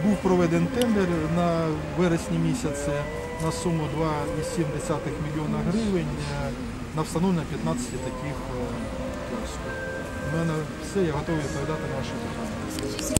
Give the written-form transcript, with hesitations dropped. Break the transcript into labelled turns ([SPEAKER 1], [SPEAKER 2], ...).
[SPEAKER 1] Був проведений тендер на вересні місяці на суму 2,7 мільйона гривень на встановлення 15 таких кіосків. У мене все, я готовий відповідати на ваші питання.